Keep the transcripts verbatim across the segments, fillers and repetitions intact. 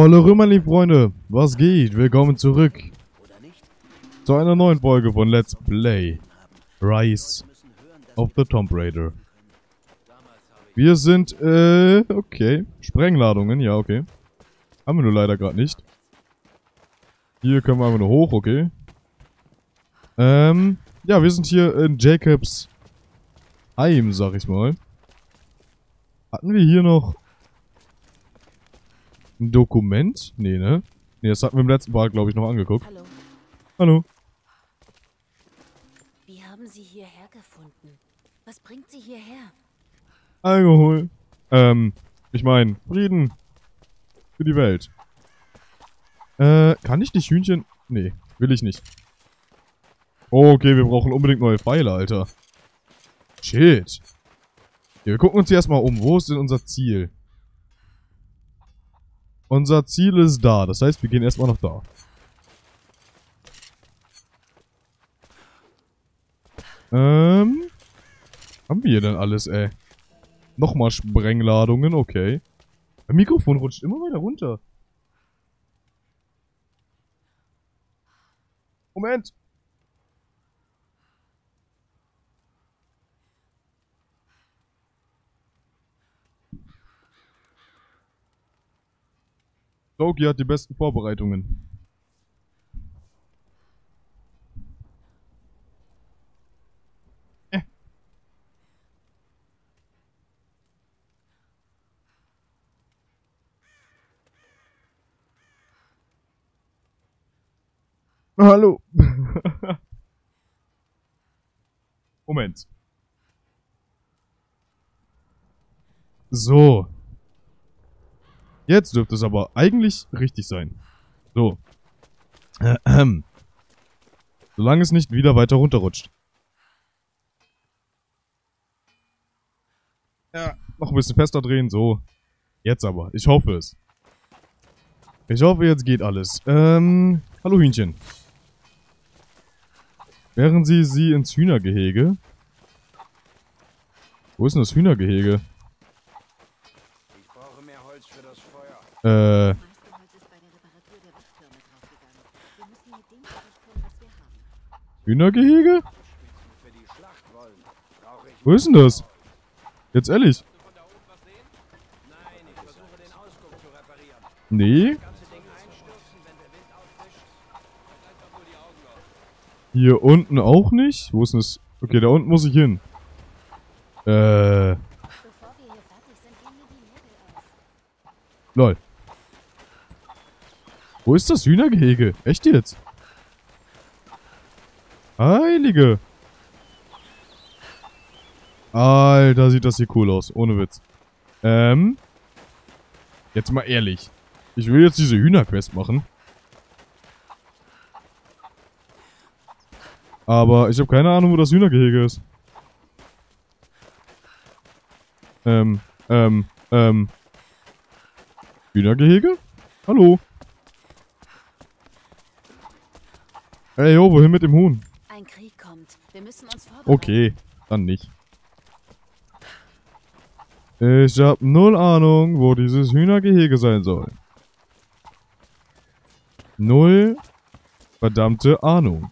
Hallo meine Freunde, was geht? Willkommen zurück zu einer neuen Folge von Let's Play Rise of the Tomb Raider. Wir sind, äh, okay, Sprengladungen, ja, okay. Haben wir nur leider gerade nicht. Hier können wir einfach nur hoch, okay. Ähm, ja, wir sind hier in Jacobs Heim, sag ich mal. Hatten wir hier noch ein Dokument? Nee, ne? Nee, das hatten wir im letzten Mal, glaube ich, noch angeguckt. Hallo. Hallo. Wie haben Sie hierher gefunden? Was bringt Sie hierher? Alkohol. Ähm, ich meine, Frieden. Für die Welt. Äh, kann ich nicht Hühnchen? Nee, will ich nicht. Oh, okay, wir brauchen unbedingt neue Pfeile, Alter. Shit. Ja, wir gucken uns hier erstmal um. Wo ist denn unser Ziel? Unser Ziel ist da. Das heißt, wir gehen erstmal nach da. Ähm. Haben wir hier denn alles, ey? Nochmal Sprengladungen, okay. Mein Mikrofon rutscht immer weiter runter. Moment. Loki hat die besten Vorbereitungen. Äh. Hallo. Moment. So. Jetzt dürfte es aber eigentlich richtig sein. So. Ahem. Solange es nicht wieder weiter runterrutscht. Ja, noch ein bisschen fester drehen, so. Jetzt aber. Ich hoffe es. Ich hoffe, jetzt geht alles. Ähm, hallo Hühnchen. Wären Sie sie ins Hühnergehege? Wo ist denn das Hühnergehege? Ich brauche mehr Holz für das Feuer. Äh, Das meiste Holz ist bei der Reparatur der Wachtürme draufgegangen. Wir müssen mit dem zurechtkommen, was wir haben. Hühnergehege? Für die Schlacht wollen, brauche ich Wo ist denn das? Jetzt ehrlich? von da oben was sehen? Nein, ich versuche den Ausguck zu reparieren. Nee. Das ganze Ding einstürzen, wenn der Wind aufwischt. Halt einfach wohl die Augen auf. Hier unten auch nicht? Wo ist denn das? Okay, da unten muss ich hin. Äh, Bevor wir hier fertig sind, gehen mir die Nägel auf. lol. Wo ist das Hühnergehege? Echt jetzt? Heilige. Alter, sieht das hier cool aus. Ohne Witz. Ähm. Jetzt mal ehrlich. Ich will jetzt diese Hühnerquest machen. Aber ich habe keine Ahnung, wo das Hühnergehege ist. Ähm, ähm, ähm. Hühnergehege? Hallo? Ey, yo, wohin mit dem Huhn? Ein Krieg kommt. Wir müssen uns vorbereiten. Okay, dann nicht. Ich hab null Ahnung, wo dieses Hühnergehege sein soll. Null verdammte Ahnung.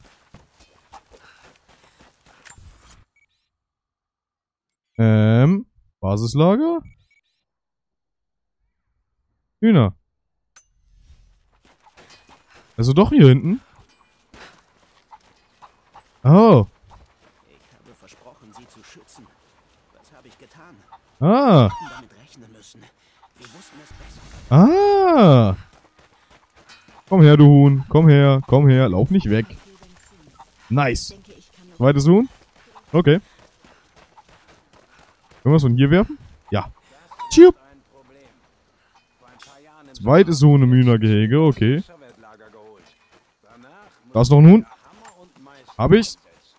Ähm, Basislager? Hühner. Also doch hier hinten? Oh. Ich habe versprochen, sie zu schützen. Was habe ich getan? Ah. Wir hätten damit rechnen müssen. Wir wussten es besser. Ah. Komm her, du Huhn. Komm her, komm her. Lauf nicht weg. Nice. Ich denke, ich kann noch Zweites Huhn? Okay. Können wir es von hier werfen? Ja. Tschup. Ein Problem. Vor ein paar Jahren im Zweites Huhn im Hühnergehege, okay. Sowjetlager geholt. Danach Da ist noch ein Huhn. Hammer und Mais Hab ich's?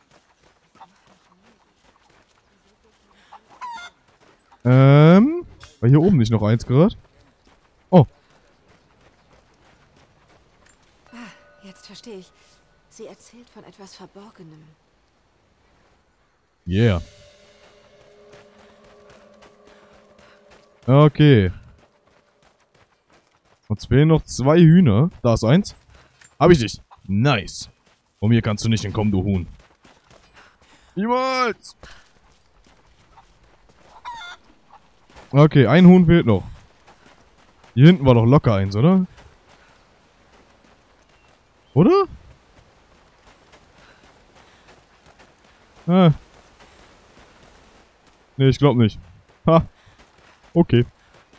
Ähm. War hier oben nicht noch eins gerade? Oh. Jetzt verstehe ich. Sie erzählt von etwas Verborgenem. Yeah. Okay. Uns fehlen noch zwei Hühner. Da ist eins. Hab ich dich. Nice. Von mir kannst du nicht entkommen, du Huhn. Niemals! Okay, ein Huhn fehlt noch. Hier hinten war doch locker eins, oder? Oder? Ah. Nee, ich glaube nicht. Ha. Okay.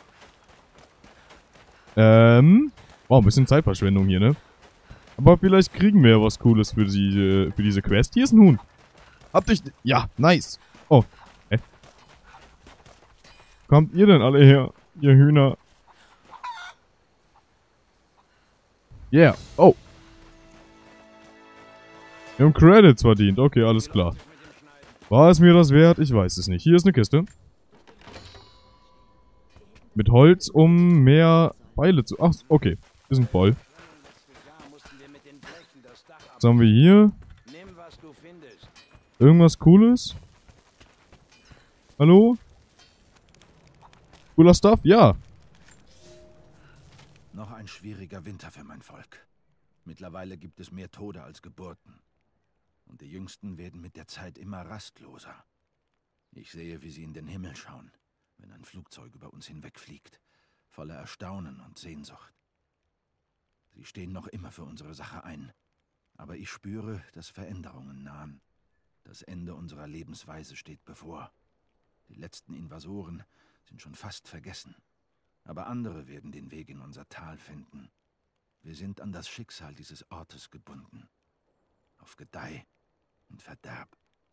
Ähm. Wow, ein bisschen Zeitverschwendung hier, ne? Aber vielleicht kriegen wir ja was Cooles für, die, für diese Quest. Hier ist ein Huhn. Hab dich... Ja, nice. Oh. Hä? Kommt ihr denn alle her, ihr Hühner? Yeah. Oh. Wir haben Credits verdient. Okay, alles klar. War es mir das wert? Ich weiß es nicht. Hier ist eine Kiste. Mit Holz, um mehr Beile zu... Ach, okay. Wir sind voll. Was haben wir hier? Irgendwas Cooles? Hallo? Cooler Stuff? Ja. Noch ein schwieriger Winter für mein Volk. Mittlerweile gibt es mehr Tode als Geburten. Und die Jüngsten werden mit der Zeit immer rastloser. Ich sehe, wie sie in den Himmel schauen, wenn ein Flugzeug über uns hinwegfliegt, voller Erstaunen und Sehnsucht. Sie stehen noch immer für unsere Sache ein. Aber ich spüre, dass Veränderungen nahen. Das Ende unserer Lebensweise steht bevor. Die letzten Invasoren sind schon fast vergessen. Aber andere werden den Weg in unser Tal finden. Wir sind an das Schicksal dieses Ortes gebunden. Auf Gedeih und Verderb.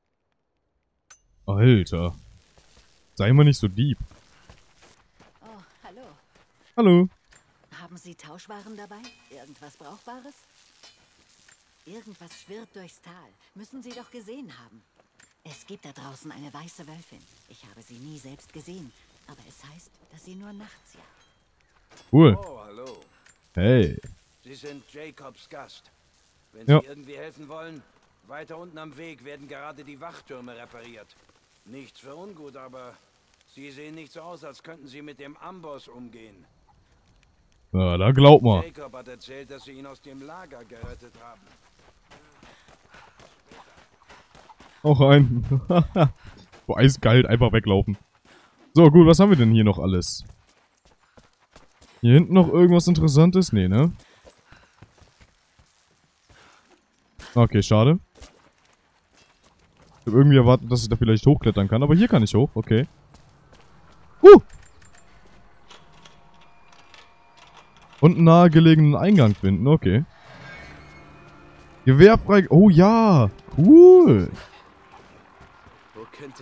Alter. Sei mal nicht so deep. Oh, hallo. Hallo. Haben Sie Tauschwaren dabei? Irgendwas Brauchbares? Irgendwas schwirrt durchs Tal. Müssen Sie doch gesehen haben. Es gibt da draußen eine weiße Wölfin. Ich habe sie nie selbst gesehen. Aber es heißt, dass sie nur nachts jagt. Cool. Oh, hallo. Hey. Sie sind Jacobs Gast. Wenn Ja. Sie irgendwie helfen wollen, weiter unten am Weg werden gerade die Wachtürme repariert. Nichts für ungut, aber Sie sehen nicht so aus, als könnten Sie mit dem Amboss umgehen. Na, da glaub mal. Jacob hat erzählt, dass Sie ihn aus dem Lager gerettet haben. Auch ein. Boah, eiskalt, einfach weglaufen. So, gut, was haben wir denn hier noch alles? Hier hinten noch irgendwas Interessantes? Nee, ne? Okay, schade. Ich habe irgendwie erwartet, dass ich da vielleicht hochklettern kann, aber hier kann ich hoch, okay. Huh! Und einen nahegelegenen Eingang finden, okay. Gewehr frei... Oh ja! Cool! Wo könnte...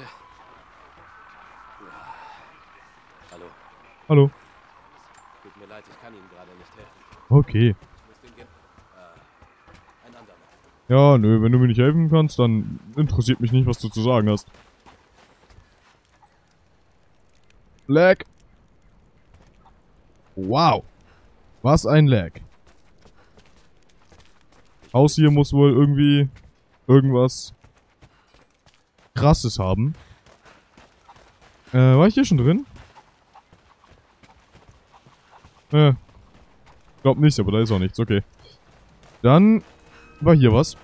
Hallo. Hallo. Tut mir leid, ich kann Ihnen gerade nicht helfen. Okay. Ich muss den Gen äh, ein andermal. Ja, nö, wenn du mir nicht helfen kannst, dann interessiert mich nicht, was du zu sagen hast. Lag. Wow. Was ein Lag. Haus hier muss wohl irgendwie irgendwas Krasses haben. Äh, war ich hier schon drin? Äh, glaub nicht, aber da ist auch nichts, okay. Dann war hier was.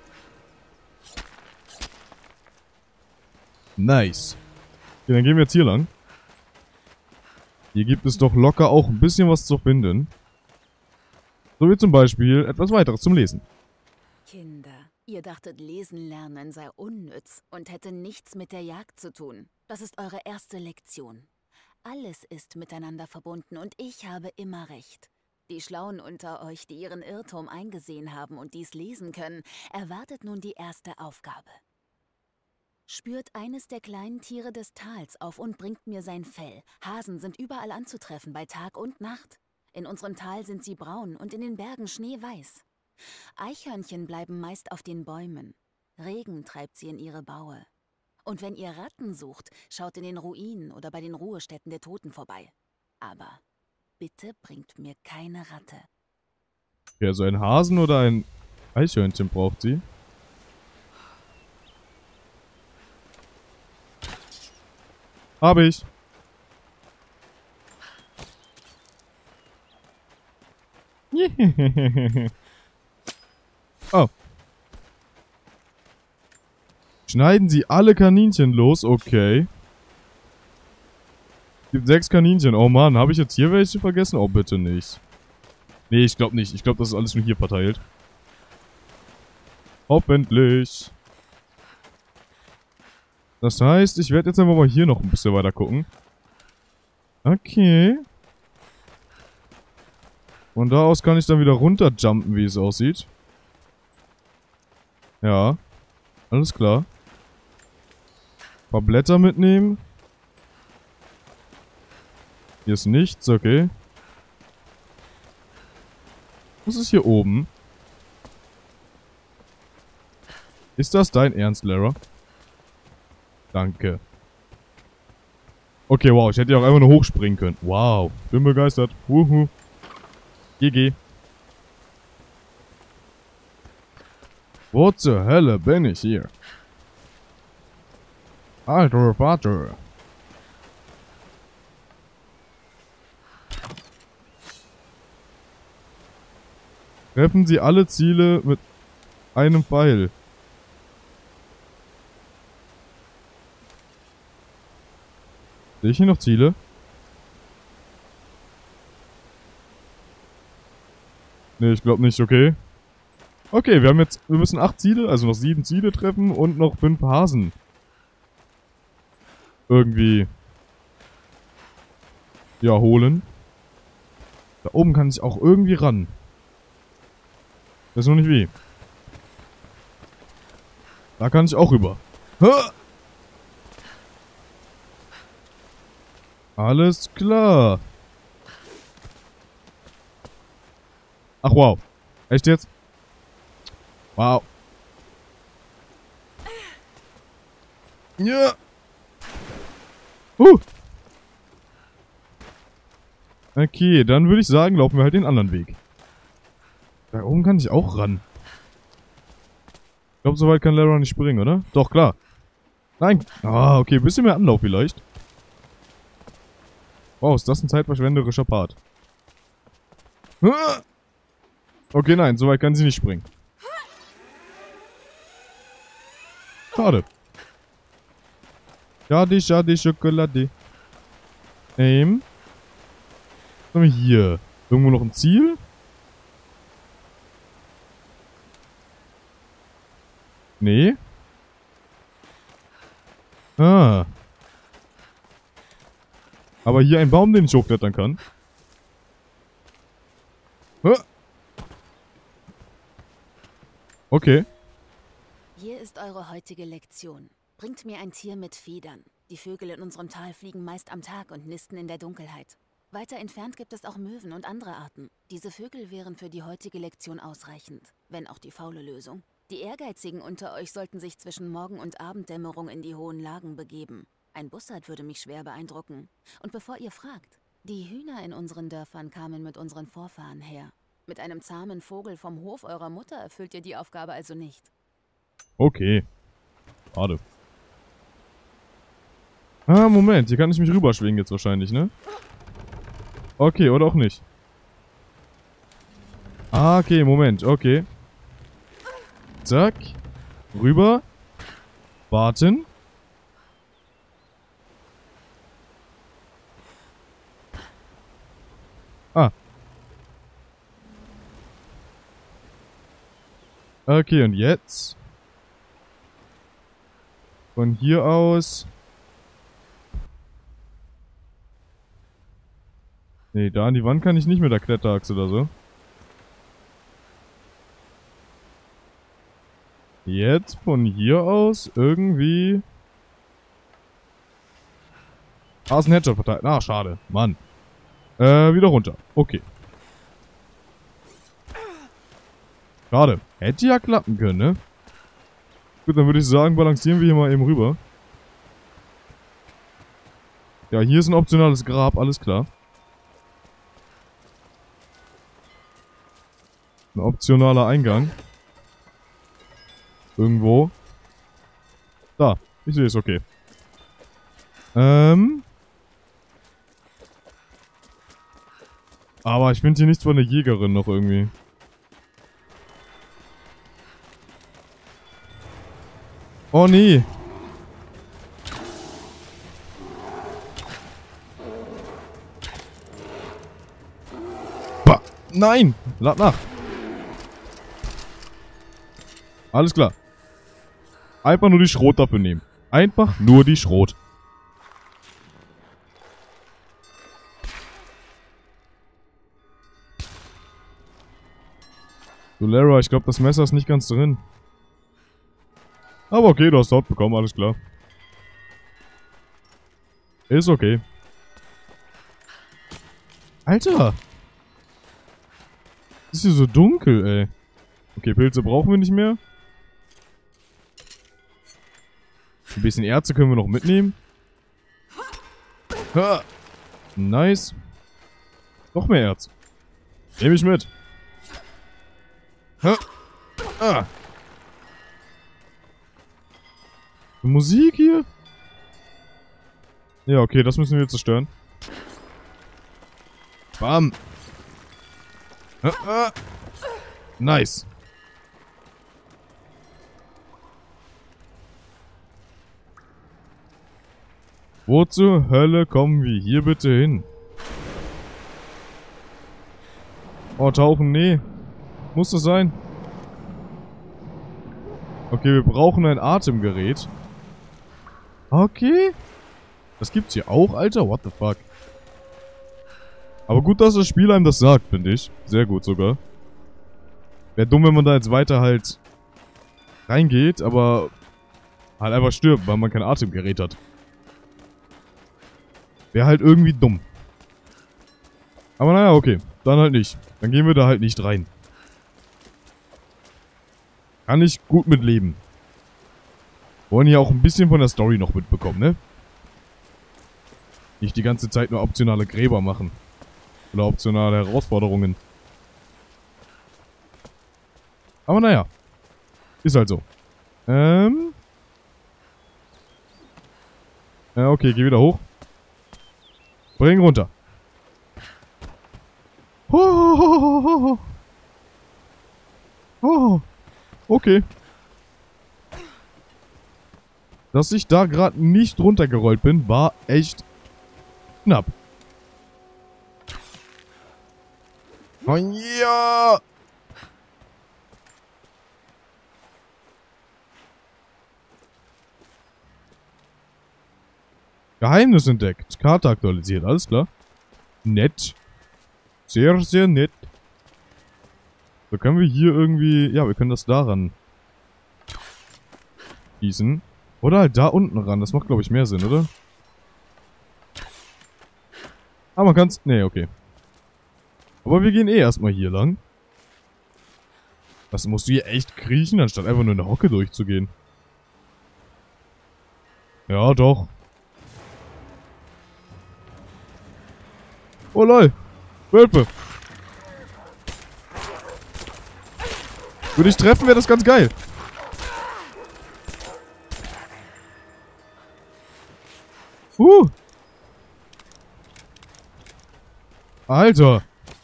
Nice. Okay, dann gehen wir jetzt hier lang. Hier gibt es doch locker auch ein bisschen was zu finden. So wie zum Beispiel etwas weiteres zum Lesen. Kinder, ihr dachtet, Lesen lernen sei unnütz und hätte nichts mit der Jagd zu tun. Das ist eure erste Lektion. Alles ist miteinander verbunden und ich habe immer recht. Die Schlauen unter euch, die ihren Irrtum eingesehen haben und dies lesen können, erwartet nun die erste Aufgabe. Spürt eines der kleinen Tiere des Tals auf und bringt mir sein Fell. Hasen sind überall anzutreffen, bei Tag und Nacht. In unserem Tal sind sie braun und in den Bergen schneeweiß. Eichhörnchen bleiben meist auf den Bäumen. Regen treibt sie in ihre Baue. Und wenn ihr Ratten sucht, schaut in den Ruinen oder bei den Ruhestätten der Toten vorbei. Aber bitte bringt mir keine Ratte. Ja, so ein Hasen oder ein Eichhörnchen braucht sie. Hab ich. Oh. Schneiden Sie alle Kaninchen los? Okay. Gibt sechs Kaninchen. Oh Mann, habe ich jetzt hier welche vergessen? Oh, bitte nicht. Nee, ich glaube nicht. Ich glaube, das ist alles nur hier verteilt. Hoffentlich. Das heißt, ich werde jetzt einfach mal hier noch ein bisschen weiter gucken. Okay. Von da aus kann ich dann wieder runterjumpen, wie es aussieht. Ja. Alles klar. Ein paar Blätter mitnehmen. Hier ist nichts, okay. Was ist hier oben? Ist das dein Ernst, Lara? Danke. Okay, wow, ich hätte ja auch einfach nur hochspringen können. Wow, bin begeistert. Wuhu. G G. Wo zur Hölle bin ich hier? Alter Vater. Treffen Sie alle Ziele mit einem Pfeil. Sehe ich hier noch Ziele? Ne, ich glaube nicht, okay. Okay, wir haben jetzt, wir müssen acht Ziele, also noch sieben Ziele treffen und noch fünf Hasen. Irgendwie. Ja, holen. Da oben kann ich auch irgendwie ran. Ich weiß noch nicht wie. Da kann ich auch rüber. Ha! Alles klar. Ach wow. Echt jetzt? Wow. Ja. Uh. Okay, dann würde ich sagen, laufen wir halt den anderen Weg. Da oben kann ich auch ran. Ich glaube, so weit kann Lara nicht springen, oder? Doch, klar. Nein. Ah, okay, ein bisschen mehr Anlauf vielleicht. Wow, ist das ein zeitverschwenderischer Part. Okay, nein, so weit kann sie nicht springen. Schade. Schade, schade, Schokolade. Aim. Was haben wir hier? Irgendwo noch ein Ziel? Nee. Ah. Aber hier ein Baum, den ich hochklettern kann. Okay. Hier ist eure heutige Lektion. Bringt mir ein Tier mit Federn. Die Vögel in unserem Tal fliegen meist am Tag und nisten in der Dunkelheit. Weiter entfernt gibt es auch Möwen und andere Arten. Diese Vögel wären für die heutige Lektion ausreichend, wenn auch die faule Lösung. Die Ehrgeizigen unter euch sollten sich zwischen Morgen- und Abenddämmerung in die hohen Lagen begeben. Ein Bussard würde mich schwer beeindrucken. Und bevor ihr fragt, die Hühner in unseren Dörfern kamen mit unseren Vorfahren her. Mit einem zahmen Vogel vom Hof eurer Mutter erfüllt ihr die Aufgabe also nicht. Okay. Schade. Ah, Moment. Hier kann ich mich rüberschwingen jetzt wahrscheinlich, ne? Okay, oder auch nicht. Ah, okay, Moment. Okay. Zack. Rüber. Warten. Ah. Okay, und jetzt? Von hier aus. Nee, da an die Wand kann ich nicht mit der Kletterachse oder so. Jetzt von hier aus irgendwie. Ah, ist ein Headshot verteilt. Ah, schade. Mann. Äh, wieder runter. Okay. Schade. Hätte ja klappen können, ne? Gut, dann würde ich sagen, balancieren wir hier mal eben rüber. Ja, hier ist ein optionales Grab, alles klar. Ein optionaler Eingang. Irgendwo. Da, ich sehe es, okay. Ähm. Aber ich finde hier nichts von der Jägerin noch irgendwie. Oh nee. Bah. Nein! Lad nach. Alles klar. Einfach nur die Schrot dafür nehmen. Einfach nur die Schrot. So, Lara, ich glaube, das Messer ist nicht ganz drin. Aber okay, du hast Haut bekommen, alles klar. Ist okay. Alter! Ist hier so dunkel, ey. Okay, Pilze brauchen wir nicht mehr. Ein bisschen Erze können wir noch mitnehmen. Ha! Nice. Noch mehr Erz. Nehme ich mit. Ha! Ah! Musik hier? Ja, okay, das müssen wir zerstören. Bam! Ah, ah. Nice. Wo zur Hölle kommen wir hier bitte hin? Oh, tauchen, nee. Muss das sein? Okay, wir brauchen ein Atemgerät. Okay. Das gibt's hier auch, Alter? What the fuck? Aber gut, dass das Spiel einem das sagt, finde ich. Sehr gut sogar. Wäre dumm, wenn man da jetzt weiter halt reingeht, aber halt einfach stirbt, weil man kein Atemgerät hat. Wäre halt irgendwie dumm. Aber naja, okay. Dann halt nicht. Dann gehen wir da halt nicht rein. Kann ich gut mit leben. Wollen ja auch ein bisschen von der Story noch mitbekommen, ne? Nicht die ganze Zeit nur optionale Gräber machen. Oder optionale Herausforderungen. Aber naja. Ist halt so. Ähm. Ja, okay, geh wieder hoch. Bring runter. Oh, oh, okay. Dass ich da gerade nicht runtergerollt bin, war echt knapp. Oh ja! Geheimnis entdeckt. Karte aktualisiert, alles klar. Nett. Sehr, sehr nett. So, können wir hier irgendwie... Ja, wir können das daran gießen. Oder halt da unten ran. Das macht, glaube ich, mehr Sinn, oder? Ah, man kann's... Nee, okay. Aber wir gehen eh erstmal hier lang. Das musst du hier echt kriechen, anstatt einfach nur in der Hocke durchzugehen. Ja, doch. Oh lol. Wölfe. Würde ich treffen, wäre das ganz geil. Uh. Alter.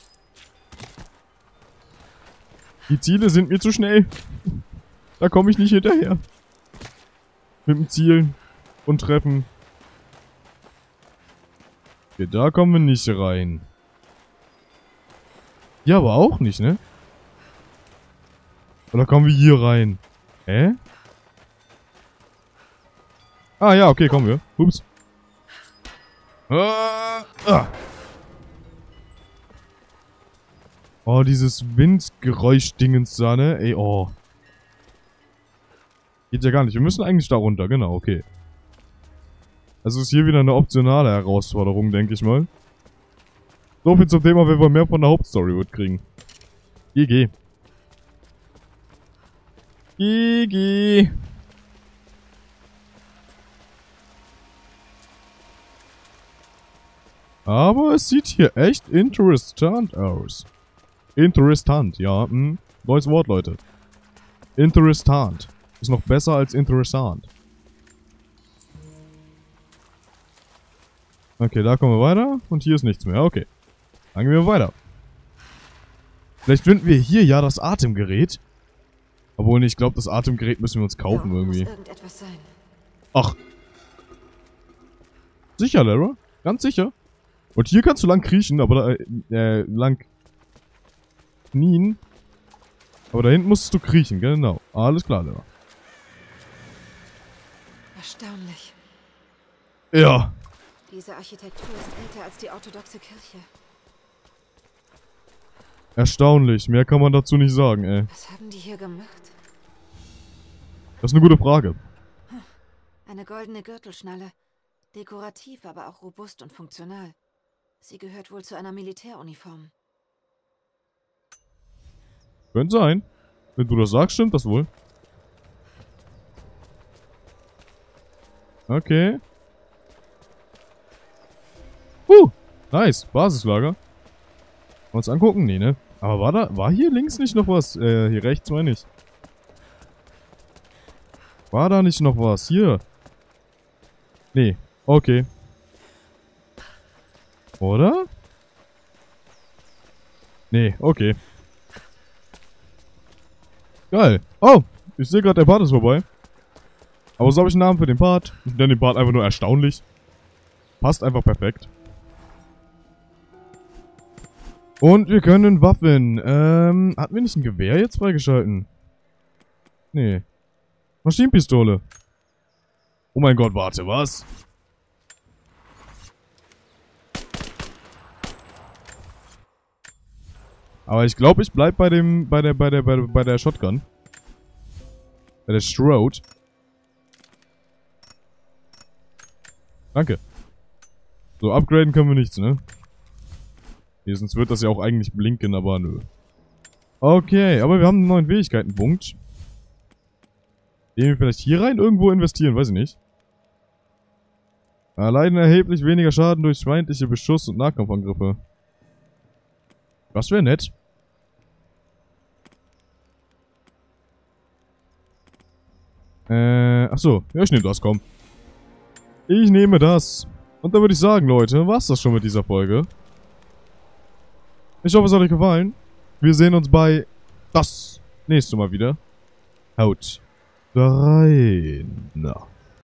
Die Ziele sind mir zu schnell. Da komme ich nicht hinterher. Mit dem Zielen und Treffen. Okay, da kommen wir nicht rein. Ja, aber auch nicht, ne? Oder kommen wir hier rein? Hä? Ah, ja, okay, kommen wir. Ups. Ah, ah. Oh, dieses Windgeräusch-Dingens da, ne? Ey, oh. Geht ja gar nicht. Wir müssen eigentlich da runter, genau, okay. Also ist hier wieder eine optionale Herausforderung, denke ich mal. So viel zum Thema, wenn wir mehr von der Hauptstory wird kriegen. G G. G G. Aber es sieht hier echt interessant aus. Interessant, ja. Hm. Neues Wort, Leute. Interessant. Ist noch besser als interessant. Okay, da kommen wir weiter. Und hier ist nichts mehr. Okay. Dann gehen wir weiter. Vielleicht finden wir hier ja das Atemgerät. Obwohl, ich glaube, das Atemgerät müssen wir uns kaufen Ja, irgendwie. muss irgendetwas sein. Ach. Sicher, Lara? Ganz sicher. Und hier kannst du lang kriechen, aber da, äh, lang knien. Aber da hinten musstest du kriechen, genau. Alles klar, Lara. Erstaunlich. Ja. Diese Architektur ist älter als die orthodoxe Kirche. Erstaunlich. Mehr kann man dazu nicht sagen, ey. Was haben die hier gemacht? Das ist eine gute Frage. Eine goldene Gürtelschnalle. Dekorativ, aber auch robust und funktional. Sie gehört wohl zu einer Militäruniform. Könnte sein. Wenn du das sagst, stimmt das wohl. Okay. Uh, nice. Basislager. Wollen wir uns angucken? Nee, ne? Aber war da, war hier links nicht noch was? Äh, hier rechts meine ich. War da nicht noch was? Hier. Nee. Okay. Oder? Nee, okay. Geil. Oh, ich sehe gerade, der Part ist vorbei. Aber so habe ich einen Namen für den Part. Ich nenne den Part einfach nur erstaunlich. Passt einfach perfekt. Und wir können Waffen. Ähm, hatten wir nicht ein Gewehr jetzt freigeschalten? Nee. Maschinenpistole. Oh mein Gott, warte, was? Aber ich glaube, ich bleib bei dem, bei der, bei der, bei der, bei der Shotgun. Bei der Strode. Danke. So, upgraden können wir nichts, ne? Hier, sonst wird das ja auch eigentlich blinken, aber nö. Okay, aber wir haben einen neuen Fähigkeitenpunkt. Den wir vielleicht hier rein irgendwo investieren, weiß ich nicht. Erleiden erheblich weniger Schaden durch feindliche Beschuss- und Nahkampfangriffe. Das wäre nett. Äh, achso. Ja, ich nehme das, komm. Ich nehme das. Und dann würde ich sagen, Leute, war's das schon mit dieser Folge. Ich hoffe, es hat euch gefallen. Wir sehen uns bei das nächste Mal wieder. Haut rein.